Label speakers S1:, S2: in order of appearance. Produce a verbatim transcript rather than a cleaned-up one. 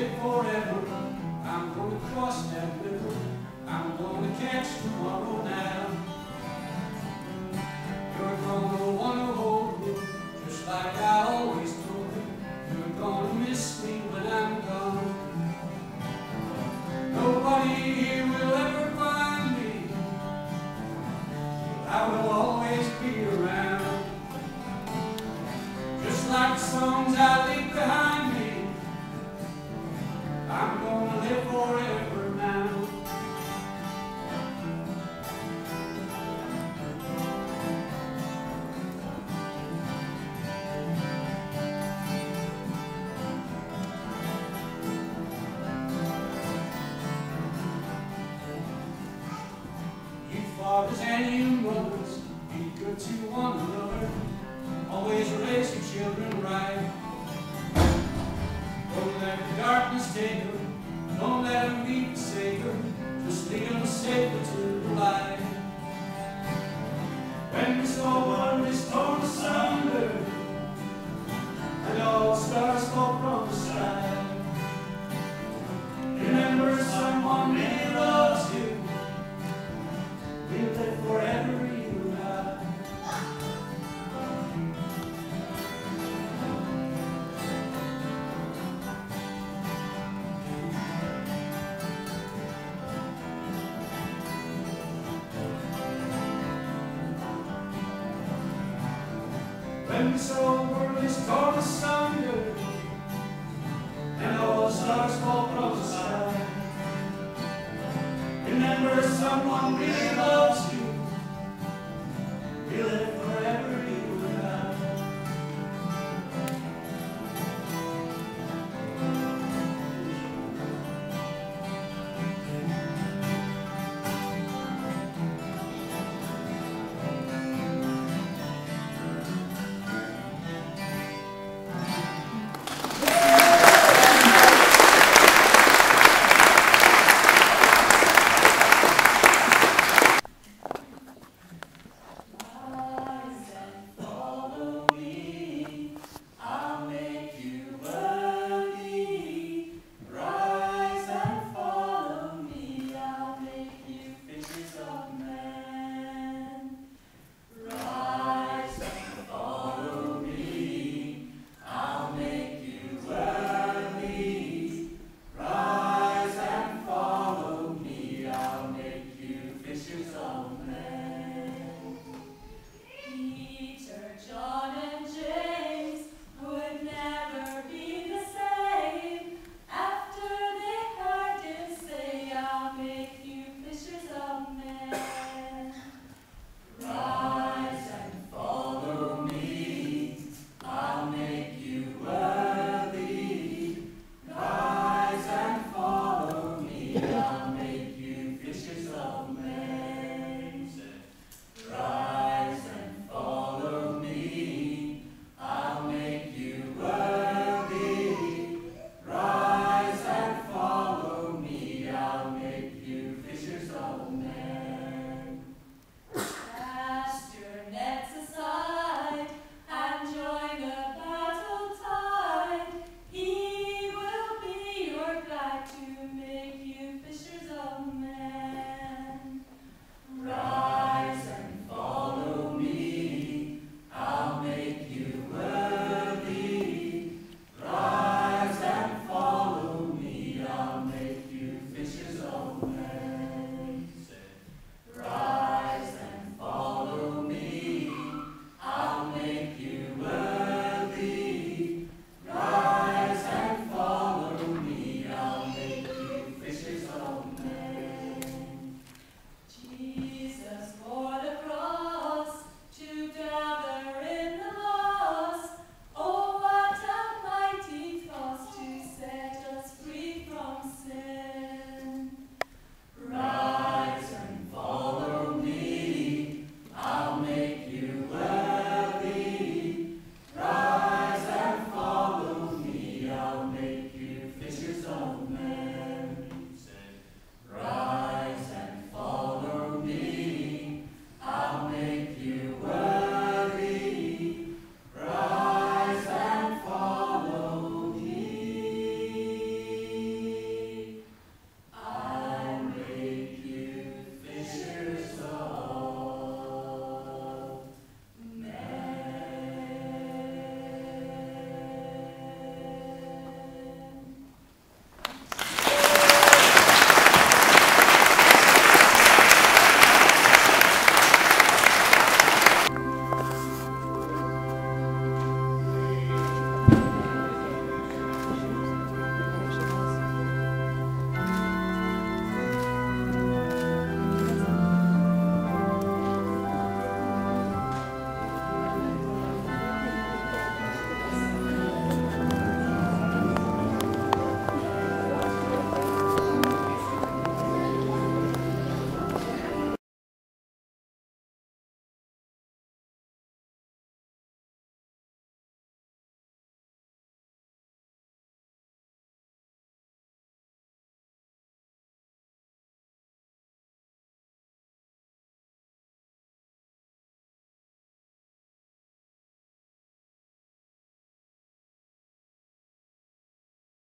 S1: live forever. I'm gonna cross that river. I'm gonna catch tomorrow now. You're gonna wanna hold me, just like I always told you. You're gonna miss me when I'm gone. Nobody here will ever find me, but I will always be around. Just like the songs I leave behind me, I'm gonna live forever now. You fathers and you mothers, be good to one another. Always raise your children right. Don't let the darkness take them. Don't let them be forsaken. Just lead them safely to the light. When this whole world is torn asunder and all stars fall from the sky, remember someone really loves you. We'll live forever, you and I. When this whole world is torn asunder and all stars fall from the sky, remember someone really loves you.